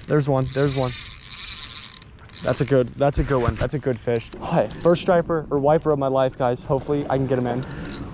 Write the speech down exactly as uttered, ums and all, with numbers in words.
there's one, there's one. That's a good, that's a good one. That's a good fish. Okay, first striper or wiper of my life, guys. Hopefully I can get him in.